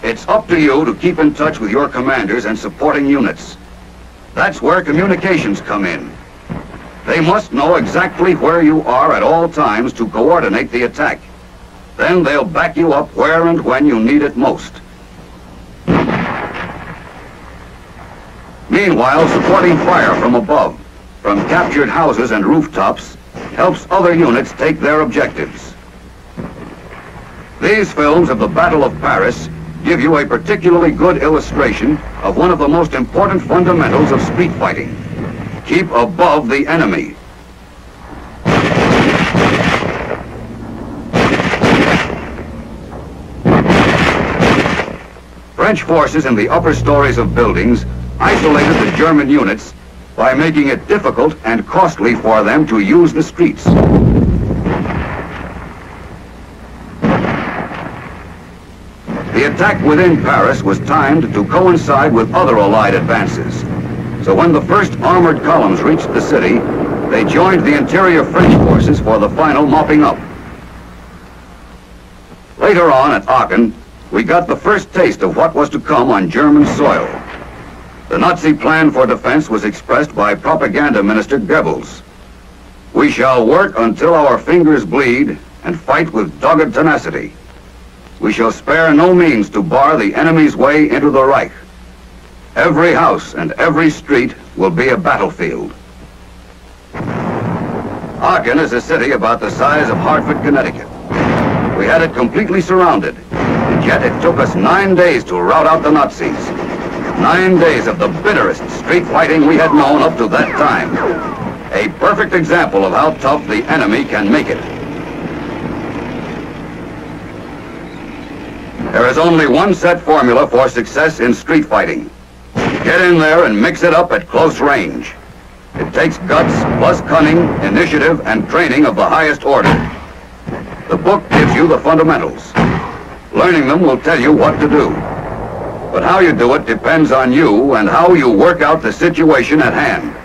It's up to you to keep in touch with your commanders and supporting units. That's where communications come in. They must know exactly where you are at all times to coordinate the attack. Then they'll back you up where and when you need it most. Meanwhile, supporting fire from above, from captured houses and rooftops, helps other units take their objectives. These films of the Battle of Paris give you a particularly good illustration of one of the most important fundamentals of street fighting. Keep above the enemy. French forces in the upper stories of buildings isolated the German units by making it difficult and costly for them to use the streets. The attack within Paris was timed to coincide with other Allied advances. So when the first armored columns reached the city, they joined the interior French forces for the final mopping up. Later on at Aachen, we got the first taste of what was to come on German soil. The Nazi plan for defense was expressed by Propaganda Minister Goebbels. We shall work until our fingers bleed and fight with dogged tenacity. We shall spare no means to bar the enemy's way into the Reich. Every house and every street will be a battlefield. Aachen is a city about the size of Hartford, Connecticut. We had it completely surrounded, and yet it took us 9 days to rout out the Nazis. 9 days of the bitterest street fighting we had known up to that time. A perfect example of how tough the enemy can make it. There is only one set formula for success in street fighting. Get in there and mix it up at close range. It takes guts plus cunning, initiative, and training of the highest order. The book gives you the fundamentals. Learning them will tell you what to do. But how you do it depends on you and how you work out the situation at hand.